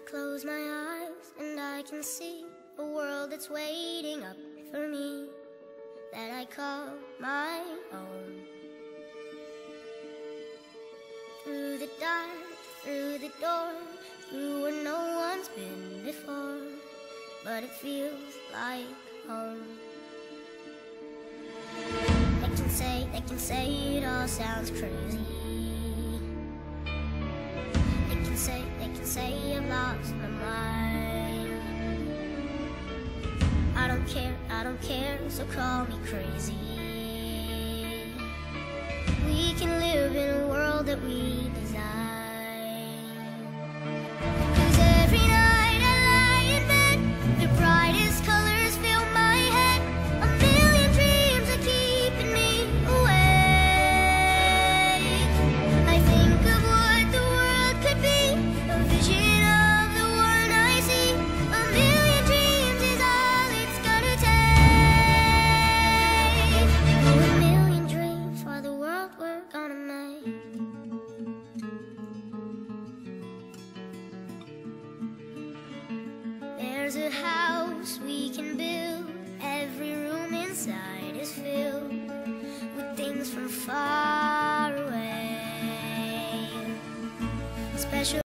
close my eyes and I can see a world that's waiting up for me, that I call my own. Through the dark, through the door, through where no one's been before, but it feels like home. They can say it all sounds crazy. They can say I've lost my mind. I don't care, so call me crazy. We can live in a world that we design. 'Cause every night I lie in bed, the brightest colors fill my head. A million dreams are keeping me awake. I think of what the world could be, a vision of the one I see. A million dreams is all it's gonna take. Oh, a million dreams for the world we're gonna make. There's a house we can build, every room inside is filled with things from far away. Special